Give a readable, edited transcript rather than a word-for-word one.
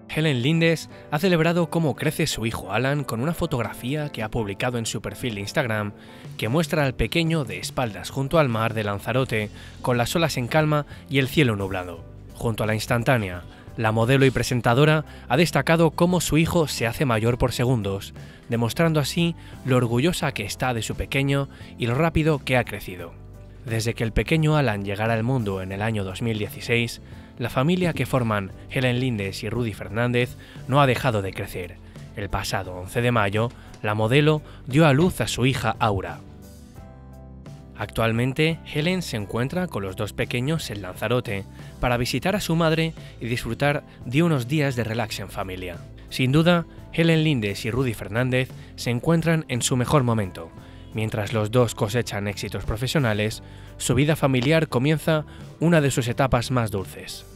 Helen Lindes ha celebrado cómo crece su hijo Alan con una fotografía que ha publicado en su perfil de Instagram que muestra al pequeño de espaldas junto al mar de Lanzarote, con las olas en calma y el cielo nublado. Junto a la instantánea, la modelo y presentadora ha destacado cómo su hijo se hace mayor por segundos, demostrando así lo orgullosa que está de su pequeño y lo rápido que ha crecido. Desde que el pequeño Alan llegara al mundo en el año 2016, la familia que forman Helen Lindes y Rudy Fernández no ha dejado de crecer. El pasado 11 de mayo, la modelo dio a luz a su hija Aura. Actualmente, Helen se encuentra con los dos pequeños en Lanzarote para visitar a su madre y disfrutar de unos días de relax en familia. Sin duda, Helen Lindes y Rudy Fernández se encuentran en su mejor momento. Mientras los dos cosechan éxitos profesionales, su vida familiar comienza una de sus etapas más dulces.